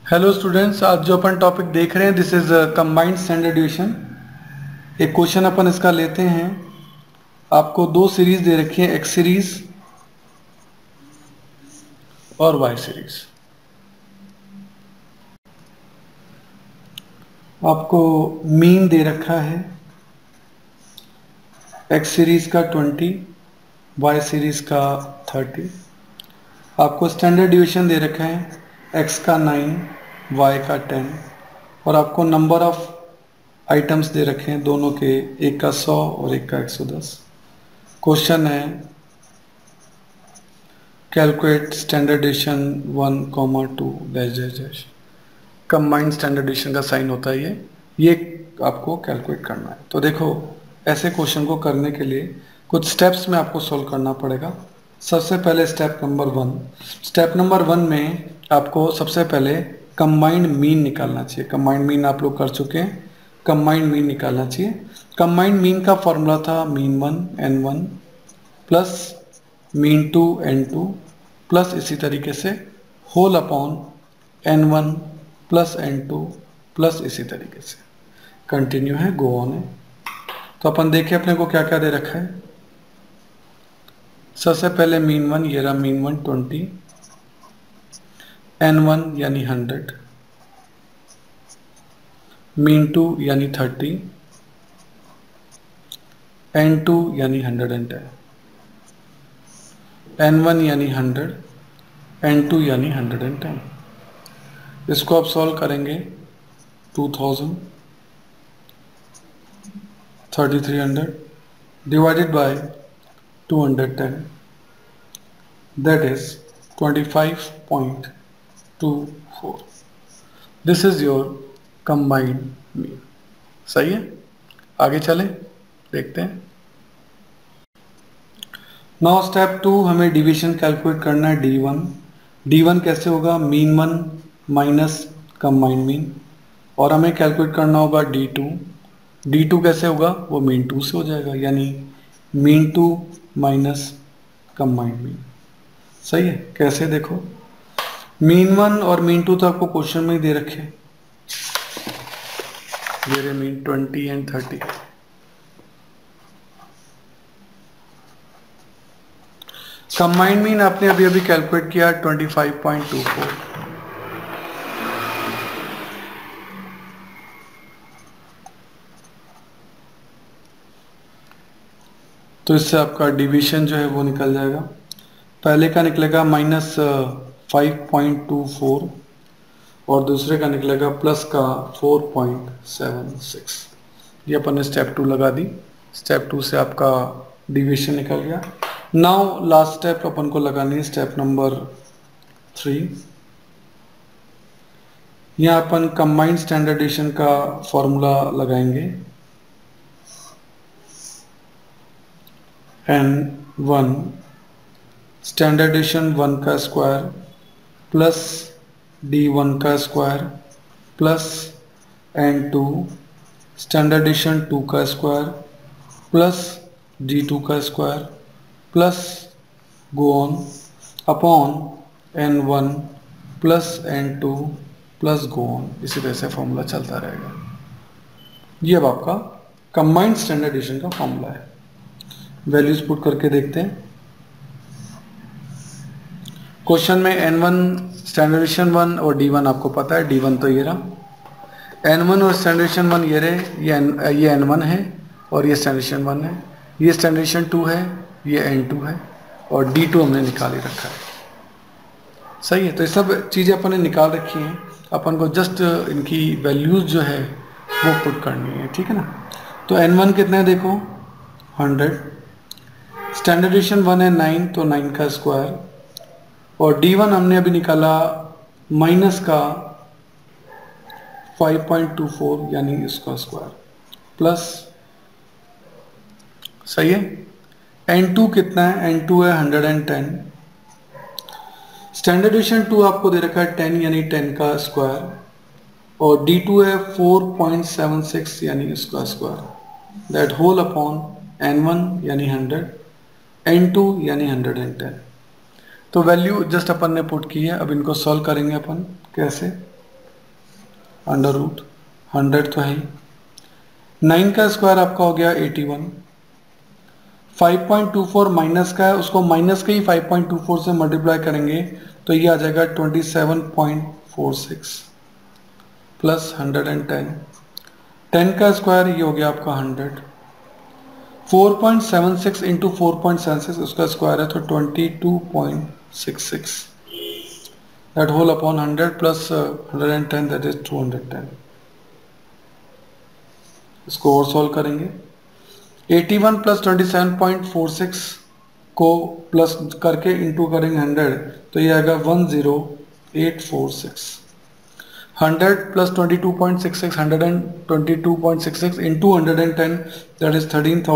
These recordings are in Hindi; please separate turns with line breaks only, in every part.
हेलो स्टूडेंट्स, आज जो अपन टॉपिक देख रहे हैं this is combined standard division. एक क्वेश्चन अपन इसका लेते हैं। आपको दो सीरीज दे रखी है, एक्स सीरीज और वाई सीरीज। आपको मीन दे रखा है एक्स सीरीज का 20, वाई सीरीज का 30। आपको स्टैंडर्ड डिवीजन दे रखा है एक्स का 9, वाई का 10, और आपको नंबर ऑफ आइटम्स दे रखे हैं दोनों के, एक का 100 और एक का 110। क्वेश्चन है calculate standard division 1, 2 dash dash dash. Combined standard division का साइन होता है ये आपको कैलकुलेट करना है। तो देखो, ऐसे क्वेश्चन को करने के लिए कुछ स्टेप्स में आपको सॉल्व करना पड़ेगा। सबसे पहले स्टेप नंबर वन में आपको सबसे पहले कंबाइंड मीन निकालना चाहिए। कंबाइंड मीन आप लोग कर चुके हैं, कंबाइंड मीन निकालना चाहिए। कंबाइंड मीन का फॉर्मूला था mean 1 n1 plus mean 2 n2 plus इसी तरीके से whole upon n1 plus n2 plus इसी तरीके से कंटिन्यू है, गो ऑन है। तो अपन देखें अपने को क्या क्या दे रखा है। सबसे पहले मीन 1, ये रहा मीन 1 20, n1 यानी 100, मीन 2 यानी 30, n2 यानी 110, n1 यानी 100, n2 यानी 110। इसको आप सॉल्व करेंगे 2000 3300 divided by 210, that is 25.24। This is your combined mean. सही है, आगे चलें, देखते हैं। नाउ स्टेप 2, हमें डिवीजन कैलकुलेट करना है D1। D1 कैसे होगा, मीन 1 माइनस कंबाइंड मीन, और हमें कैलकुलेट करना होगा D2। D2 कैसे होगा, वो मीन 2 से हो जाएगा, यानी मीन 2 माइनस कंबाइंड मीन। सही है, कैसे देखो, मीन 1 और मीन 2 तो आपको क्वेश्चन में ही दे रखे, ये मीन 20 एंड 30। कंबाइंड मीन आपने अभी अभी कैलकुलेट किया 25.24। तो इससे आपका डिवीजन जो है वो निकल जाएगा। पहले का निकलेगा -5.24 और दूसरे का निकलेगा प्लस का 4.76। ये अपन ने स्टेप 2 लगा दी। स्टेप 2 से आपका डिवीजन निकल गया। नाउ लास्ट स्टेप अपन को लगानी है, स्टेप नंबर 3। यहाँ अपन कंबाइंड स्टैंडर्ड डिवीजन का फॉर्मूला लगाएंगे, n1 स्टैंडर्ड डिवीजन 1 का स्क्वायर प्लस d1 का square plus n2 standard division 2 का स्क्वायर प्लस d2 का square plus go on upon n1 plus n2 plus go on. इसी तरह से फॉर्मूला चलता रहेगा। ये अब आपका कंबाइंड स्टैंडर्ड डिवीजन का फॉर्मूला है। वैल्यूज पुट करके देखते हैं। क्वेश्चन में n1 स्टैंडर्ड डिवीजन 1 और d1 आपको पता है, d1 तो ये रहा, n1 और स्टैंडर्ड डिवीजन 1 ये रहे, ये n1 है और ये स्टैंडर्ड डिवीजन 1 है, ये स्टैंडर्ड डिवीजन 2 है, ये n2 है, और d2 हमने निकाल ही रखा है। सही है, तो ये सब चीज़ें अपन ने निकाल रखी हैं। अपन को जस्ट इनकी वैल्यूज जो है वो पुट करनी है, ठीक है ना। तो n1 कितना है देखो 100, स्टैंडर्ड डिवीजन 1 है 9, तो 9 का स्क्वायर, और d1 हमने अभी निकाला माइनस का 5.24 यानी इसका स्क्वायर प्लस, सही है। n2 कितना है, n2 है 110, स्टैंडर्ड डिवीजन 2 आपको दे रखा है 10 यानी 10 का स्क्वायर, और d2 है 4.76 यानी इसका square, that whole upon n1 यानी 100, n2 यानी 110। तो वैल्यू जस्ट अपन ने पुट की है। अब इनको सॉल्व करेंगे अपन, कैसे, अंडर रूट 100 तो है ही। 9 का स्क्वायर आपका हो गया 81। 5.24 माइनस का है, उसको माइनस के ही 5.24 से मल्टीप्लाई करेंगे तो ये आ जाएगा 27.46 प्लस 110। 10 का स्क्वायर ये हो गया आपका 100। 4.76 इंटू 4.76 उसका स्क्वायर है तो 22.66 that whole upon 100 plus 110 that is 210। इसको और सॉल्व करेंगे। 81 प्लस 27.46 को प्लस करके इंटू करेंगे 100 तो ये आएगा 10846। 100 plus 22.66 122.66 into 110 that is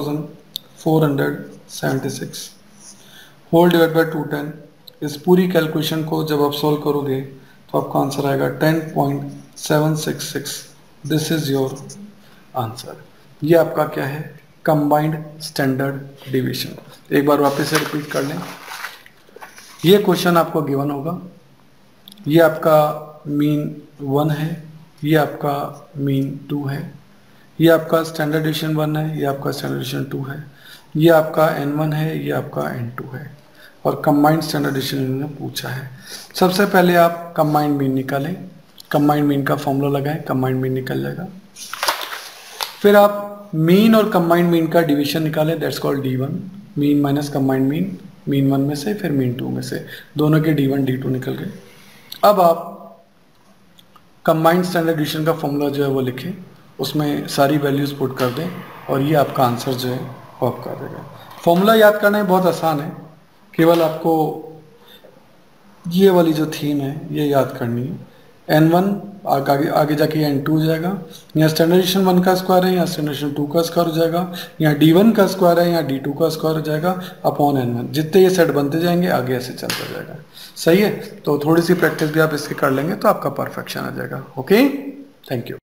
13,476 whole divide by 210। इस पूरी कैलकुलेशन को जब आप सॉल्व करोगे तो आपका आंसर आएगा 10.766। This is your answer. ये आपका क्या है, कंबाइंड स्टैंडर्ड डिवीजन। एक बार वापस से रिपीट कर लें। ये क्वेश्चन आपको गिवन होगा, ये आपका मीन 1 है, ये आपका मीन 2 है, ये आपका स्टैंडर्ड डिवीजन 1 है, ये आपका स्टैंडर्ड डिवीजन 2 है, ये आपका N1 है, ये आपका N2 है और कंबाइंड स्टैंडर्ड डिवीजन इन्होंने पूछा है। सबसे पहले आप कंबाइंड मीन निकालें, कंबाइंड मीन का फॉर्मूला लगाएं, कंबाइंड मीन निकल जाएगा। फिर आप मीन और कंबाइंड मीन का डिवीजन निकालें, that's called D1। Mean minus combined mean, mean 1 में से फिर मीन 2 में से, दोनों के D1 D2 निकल गए। अब आप कंबाइंड स्टैंडर्ड डिवीजन का फॉर्मूला जो है वो लिखें, उसमें सारी वैल्यूज पुट कर दें और ये आपका आंसर जो है वो आपका आ जाएगा। फॉर्मूला याद करना बहुत आसान है, केवल आपको ये वाली जो थीम है ये याद करनी है। N1 आगे जाके N2 हो जाएगा, यहाँ स्टैंडर्ड डिवीजन 1 का स्क्वायर है, यहाँ स्टैंडर्ड डिवीजन 2 का स्क्वायर हो जाएगा, यहाँ D1 का स्क्वायर है, यहाँ D2 का स्क्वायर हो जाएगा अपॉन N1। जितने ये सेट बनते जाएंगे आगे ऐसे चलता जाएगा। सही है, तो थोड़ी सी प्रैक्टिस भी आप इसकी कर लेंगे तो आपका परफेक्शन आ जाएगा। Okay, thank you.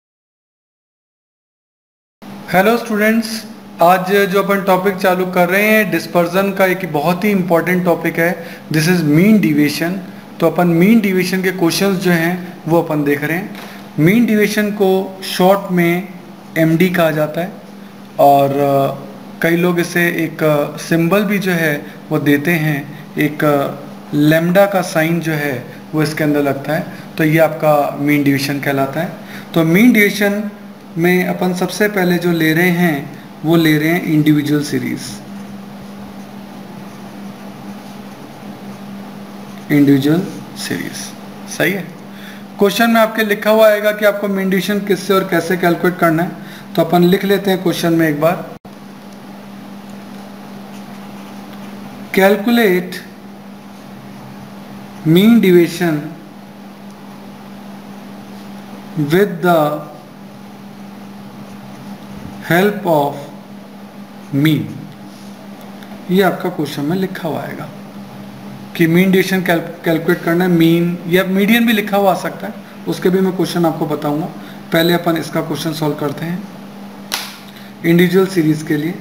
Hello students, आज जो अपन टॉपिक चालू कर रहे हैं डिस्पर्जन का, एक बहुत ही इंपॉर्टेंट टॉपिक है। This is mean division. तो अपन मीन डिवीजन के क्वेश्चंस जो हैं वो अपन देख रहे हैं। मीन डिवीजन को शॉर्ट में MD कहा जाता है और कई लोग इसे एक सिंबल भी जो है वो देते हैं, एक लैम्डा का साइन जो है वो इसके अंदर लगता है, तो ये आपका मीन डिवीजन कहलाता है। तो मीन डिवीजन में अपन सबसे पहले जो ले रहे हैं वो ले रहे हैं इंडिविजुअल सीरीज। इंडिविजुअल सीरीज सही है। क्वेश्चन में आपके लिखा हुआ आएगा कि आपको मीन डिवीजन किससे और कैसे कैलकुलेट करना है, तो अपन लिख लेते हैं क्वेश्चन में एक बार। Calculate mean division with the help of mean. ये आपका क्वेश्चन में लिखा हुआ आएगा कि मीन डिवीजन कैलकुलेट करना है। मीन या मीडियन भी लिखा हुआ आ सकता है, उसके भी मैं क्वेश्चन आपको बताऊंगा। पहले अपन इसका क्वेश्चन सॉल्व करते हैं इंडिविजुअल सीरीज के लिए।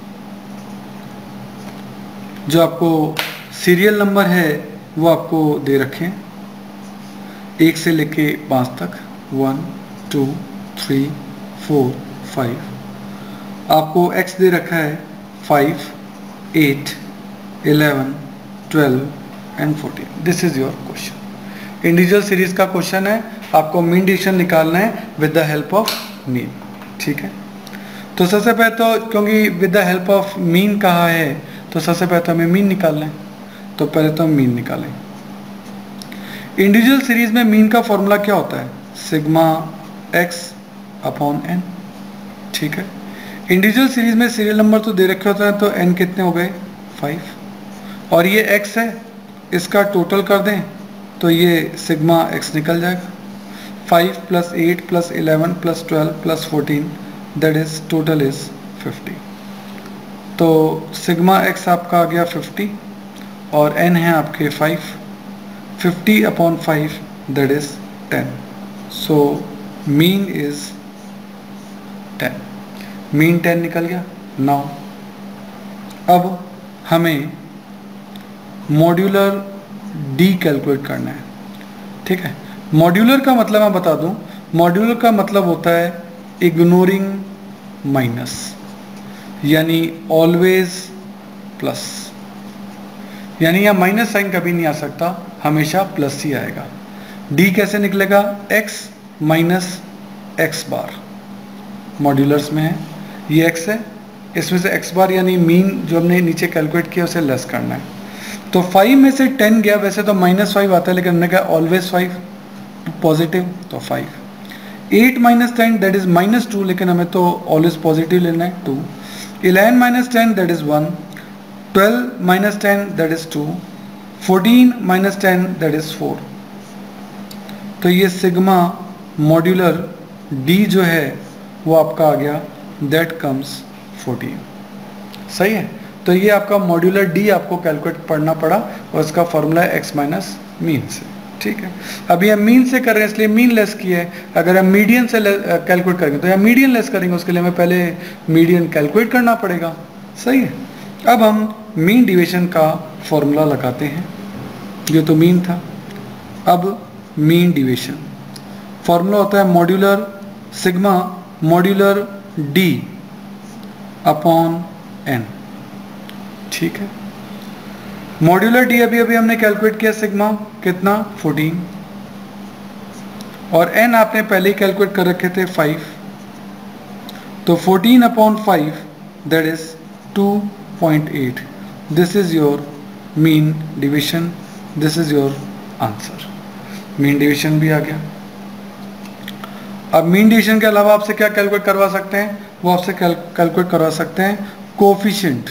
जो आपको सीरियल नंबर है वो आपको दे रखे हैं 1 से लेके 5 तक, 1 2 3 4 5। आपको x दे रखा है 5 8 11 12 and 14। This is your question. Individual series का क्वेश्चन है, आपको मीन डिवीजन निकालना है with the help of mean. ठीक है, तो सबसे पहले तो क्योंकि with the help of mean कहा है तो सबसे पहले तो हमें मीन निकालना है, तो पहले तो हम मीन निकालें। इंडिविजुअल सीरीज में मीन का फॉर्मूला क्या होता है, सिग्मा x अपॉन n। ठीक है, इंडिविजुअल सीरीज में सीरियल नंबर तो दे रखे होते हैं, तो n कितने हो गए 5 और ये x है, इसका टोटल कर दें तो ये सिग्मा x निकल जाएगा। 5 plus 8 plus 11 plus 12 plus 14 that is total is 50। तो सिग्मा x आपका आ गया 50 और n है आपके 5। 50 upon 5 that is 10। So mean is 10। Mean 10 निकल गया। नाउ अब हमें मॉड्यूलर D कैलकुलेट करना है। ठीक है, मॉड्यूलर का मतलब मैं बता दूं, मॉड्यूलर का मतलब होता है इग्नोरिंग माइनस, यानी ऑलवेज प्लस, यानी यहाँ माइनस साइन कभी नहीं आ सकता, हमेशा प्लस ही आएगा। डी कैसे निकलेगा? x minus X bar, modulus में है, ये x है, इसमें से x बार यानी मीन जो हमने नीचे कैलकुलेट किया उसे लेस करना है। तो 5 में से 10 गया, वैसे तो -5 आता है, लेकिन हमने कहा ऑलवेज 5 पॉजिटिव, तो 5। 8 माइनस 10 दैट इज -2, लेकिन हमें तो ऑलवेज पॉजिटिव लेना है, 2। 11 minus 10 that is 1। 12 minus 10 that is 2। 14 minus 10 that is 4। तो ये सिग्मा मॉड्यूलर डी जो है वो आपका आ गया, दैट कम्स 14। सही है। तो ये आपका मॉड्यूलर डी आपको कैलकुलेट पढ़ना पड़ा, और इसका फॉर्मूला है x माइनस मीन से। ठीक है, अभी हम मीन से कर रहे हैं इसलिए मीन लेस किया है। अगर हम मीडियन से कैलकुलेट करेंगे तो या मीडियन लेस करेंगे, उसके लिए हमें पहले मीडियन कैलकुलेट करना पड़ेगा। सही है। अब हम मीन डिवीजन का फॉर्मूला लगाते हैं, ये तो मीन था। अब मीन डिवीजन फॉर्मूला होता है modular sigma modular D upon N. ठीक है, मॉड्यूलर डी अभी अभी हमने कैलकुलेट किया, सिग्मा कितना 14, और एन आपने पहले ही कैलकुलेट कर रखे थे 5, तो 14 upon 5 that is 2.8। This is your mean division, this is your answer. Mean division भी आ गया। अब मीन डिवीजन के अलावा आपसे क्या कैलकुलेट करवा सकते हैं? वो आपसे कैलकुलेट करवा सकते हैं coefficient,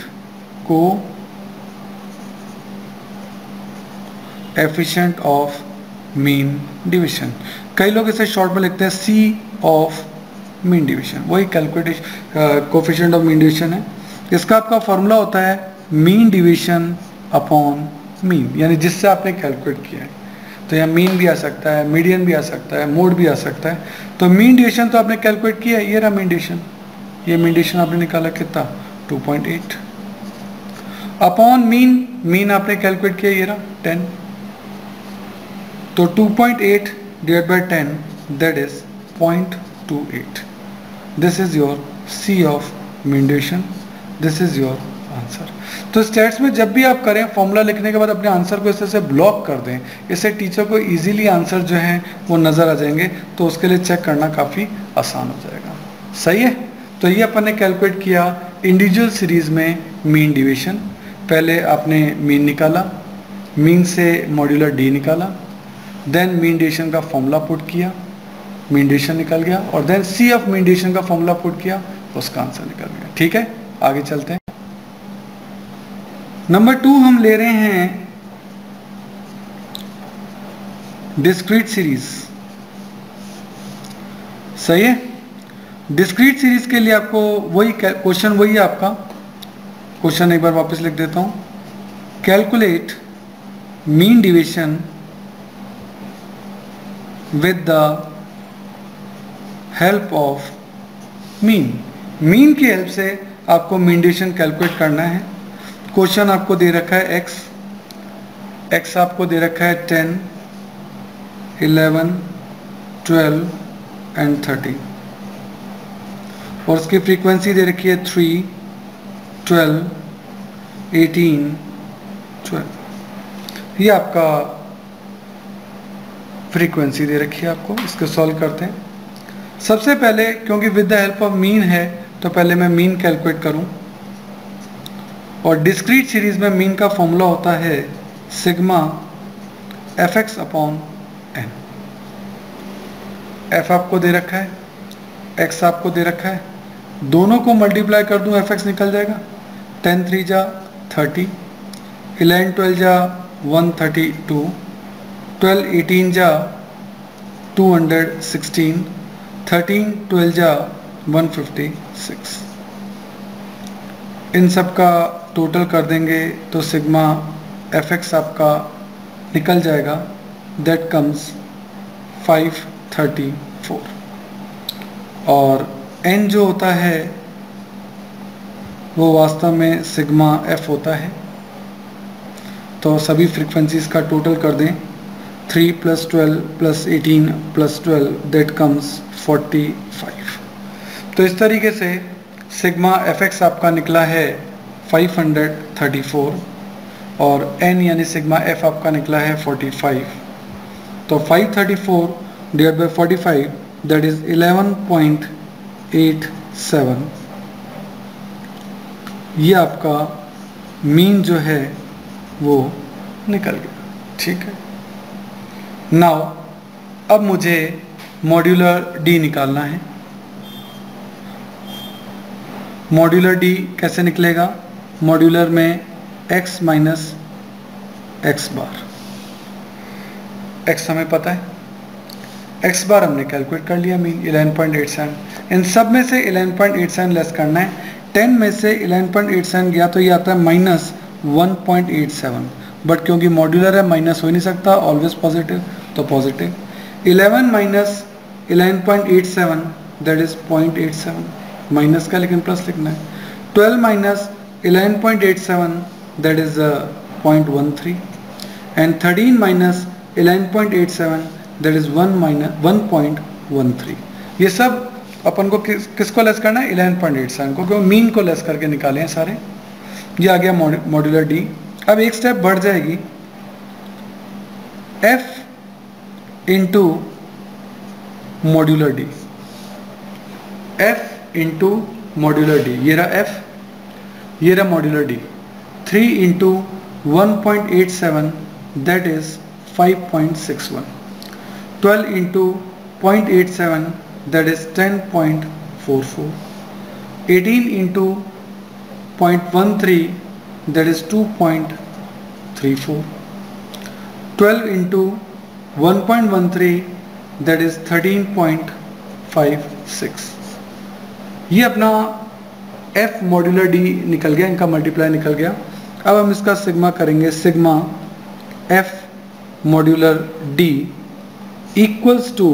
coefficient of mean division. कई लोग इसे शॉर्ट में लिखते हैं सी ऑफ मीन डिवीजन, वही calculation coefficient of mean division है। इसका आपका फॉर्मूला होता है मीन डिवीजन अपॉन मीन, यानी जिससे आपने कैलकुलेट किया है। तो यहाँ मीन भी आ सकता है, मीडियन भी आ सकता है, मोड भी आ सकता है। तो मीन डिवीजन तो आपने कैलकुलेट किया है, ये रहा मीन डिवीजन, ये मीन डिवीजन आपने निकाला कितना 2.8 अपॉन मीन, मीन आपने कैलकुलेट किया, ये रहा 10। तो 2.8 divide by 10 that is 0.28। This is your C of mean division, this is your answer. तो स्टेट्स में जब भी आप करें, फॉर्मूला लिखने के बाद अपने आंसर को इस तरह से ब्लॉक कर दें, इससे टीचर को इजीली आंसर जो है वो नज़र आ जाएंगे, तो उसके लिए चेक करना काफ़ी आसान हो जाएगा। सही है। तो ये अपन ने कैलकुलेट किया इंडिविजुअल सीरीज में मीन डिवीजन। पहले आपने मीन निकाला, मीन से मॉड्यूलर डी निकाला, देन मीन डिवीजन का फॉर्मूला पुट किया, मीन डिवीजन निकल गया, और then C of mean division का फॉर्मूला पुट किया, उसका आंसर निकल गया। ठीक है, आगे चलते हैं। नंबर 2 हम ले रहे हैं डिस्क्रीट सीरीज। सही है। डिस्क्रीट सीरीज के लिए आपको वही क्वेश्चन, वही है आपका क्वेश्चन, एक बार वापस लिख देता हूं। Calculate mean division with the help of mean. Mean की हेल्प से आपको मीन डिवीजन कैलकुलेट करना है। क्वेश्चन आपको दे रखा है x आपको दे रखा है 10, 11, 12 एंड 30, और उसकी फ्रीक्वेंसी दे रखी है 3, 12, 18, 12। ये आपका फ्रीक्वेंसी दे रखी है आपको। इसको सॉल्व करते हैं। सबसे पहले क्योंकि with the help of mean है, तो पहले मैं मीन कैलकुलेट करूं, और डिस्क्रीट सीरीज में मीन का फॉर्मूला होता है sigma fx upon n। f आपको दे रखा है, x आपको दे रखा है, दोनों को मल्टीप्लाई कर दूं fx निकल जाएगा। 10 3 जा 30, 11 12 जा 132, 12 18 जा 216, 13 12 जा 156। इन सब का टोटल कर देंगे तो सिग्मा fx आपका निकल जाएगा, दैट कम्स 534, और n जो होता है वो वास्तव में सिग्मा f होता है। तो सभी फ्रीक्वेंसीज का टोटल कर दें 3 + 12 + 18 + 12 दैट कम्स 45। तो इस तरीके से सिग्मा fx आपका निकला है 534 और n यानी सिग्मा f आपका निकला है 45। तो 534 डिवाइड बाय 45 दैट इज 11.87। ये आपका मीन जो है वो निकल गया। ठीक है, नाउ अब मुझे मॉड्यूलर डी निकालना है। मॉड्यूलर डी कैसे निकलेगा? मॉड्यूलर में x minus X bar, x हमें पता है, x बार हमने कैलकुलेट कर लिया मीन 11.87। इन सब में से 11.87 लेस करना है। 10 में से 11.87 गया तो ये आता है -1.87, बट क्योंकि मॉड्यूलर है माइनस हो ही नहीं सकता, ऑलवेज पॉजिटिव, तो positive. 11 minus 11.87 that is 0.87, minus का लेकिन प्लस लिखना है। 12 minus 11.87 that is 0.13 and 13 minus 11.87 that is 1.13। ये सब अपन को किसको लेस करना है? 11.87 को, क्योंकि मीन को लेस करके निकाले हैं सारे। ये आ गया मॉड्यूलर डी। अब एक स्टेप बढ़ जाएगी, f into modular D, f into modular D, ये रहा f, ये रहा modular D. 3 into 1.87 that is 5.61। 12 into 0.87 that is 10.44, 18 into 0.13 that is 2.34, 12 into 1.13 that is 13.56। ये अपना f मॉड्यूलर d निकल गया, इनका मल्टीप्लाई निकल गया। अब हम इसका सिग्मा करेंगे, sigma f modular d equals to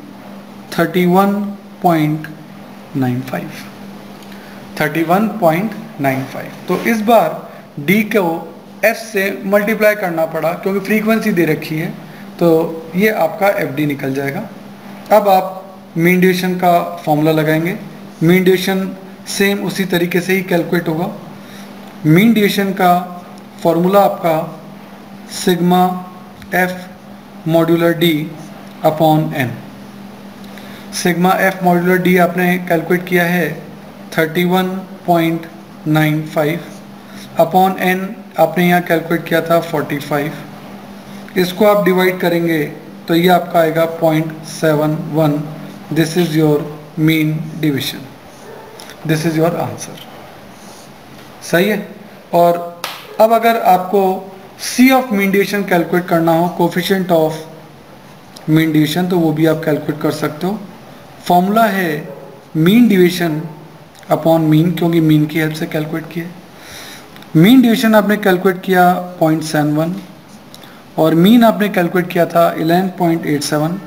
31.95, 31.95। तो इस बार d को f से मल्टीप्लाई करना पड़ा क्योंकि फ्रीक्वेंसी दे रखी है, तो ये आपका fd निकल जाएगा। अब आप मीन डेविएशन का फॉर्मूला लगाएंगे। मीन डेविएशन सेम उसी तरीके से ही कैलकुलेट होगा। मीन डेविएशन का फॉर्मूला आपका sigma f modular d upon n। Sigma f modular d आपने कैलकुलेट किया है 31.95 अपॉन n आपने यहाँ कैलकुलेट किया था 45। इसको आप डिवाइड करेंगे तो ये आपका आएगा 0.71। This is your mean division, this is your answer. सही है। और अब अगर आपको C of mean division calculate करना हो, कोफिशिएंट ऑफ मीन डिवीजन, तो वो भी आप कैलकुलेट कर सकते हो। फॉर्मूला है मीन डिवीजन अपॉन मीन, क्योंकि मीन की हेल्प से कैलकुलेट किया। मीन डिवीजन आपने कैलकुलेट किया 0.71 और मीन आपने कैलकुलेट किया था 11.87।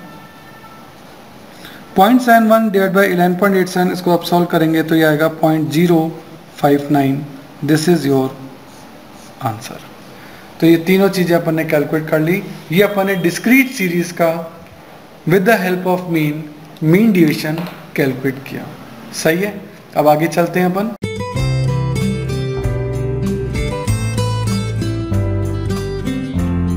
0.71 डिवाइड बाई 11.87, इसको आप सॉल्व करेंगे तो ये आएगा 0.059। This is your answer. तो ये तीनों चीज़ें अपन ने कैलकुलेट कर ली। ये अपन ने डिस्क्रीट सीरीज का with the help of mean division calculate किया। सही है। अब आगे चलते हैं अपन।